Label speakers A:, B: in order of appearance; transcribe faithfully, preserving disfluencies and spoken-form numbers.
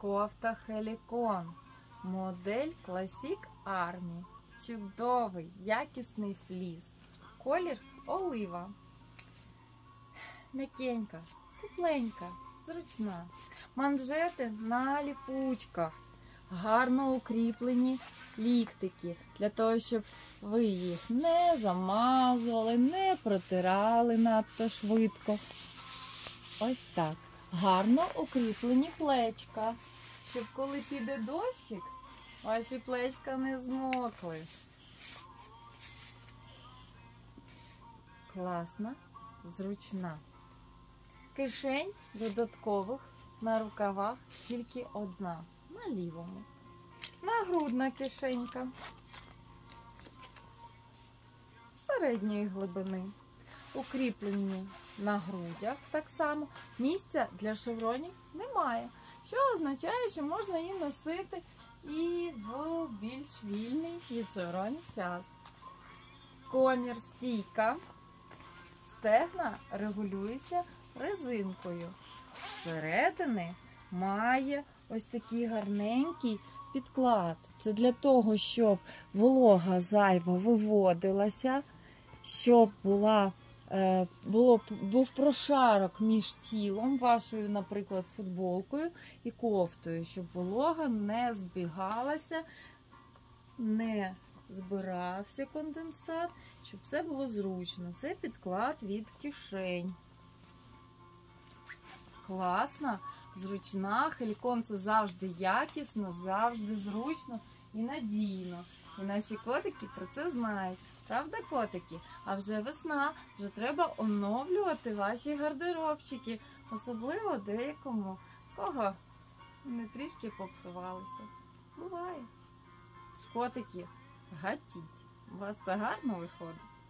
A: Кофта Хелікон. Модель Classic Army. Чудовий, якісний фліс. Колір олива. М'якенька, тепленька, зручна. Манжети на ліпучках. Гарно укріплені ліктики, для того, щоб ви їх не замазували, не протирали надто швидко. Ось так. Гарно укріплені плечка, щоб коли піде дощик, ваші плечка не змокли. Класна, зручна. Кишень додаткових на рукавах тільки одна. На лівому. Нагрудна кишенька. Середньої глибини. Укріплені на грудях так само. Місця для шевронів немає. Що означає, що можна її носити і в більш вільний від шевронів час. Комір стійка. Стегна регулюється резинкою. Зсередини має ось такий гарненький підклад. Це для того, щоб волога зайва виводилася, щоб була, е, було, був прошарок між тілом, вашою, наприклад, футболкою і кофтою, щоб волога не збігалася, не збирався конденсат, щоб все було зручно. Це підклад від кишень. Класна, зручна. Хелікон – це завжди якісно, завжди зручно і надійно. І наші котики про це знають. Правда, котики? А вже весна, вже треба оновлювати ваші гардеробчики. Особливо деякому, кого не трішки попсувалися. Буває. Котики, гатіть. У вас це гарно виходить.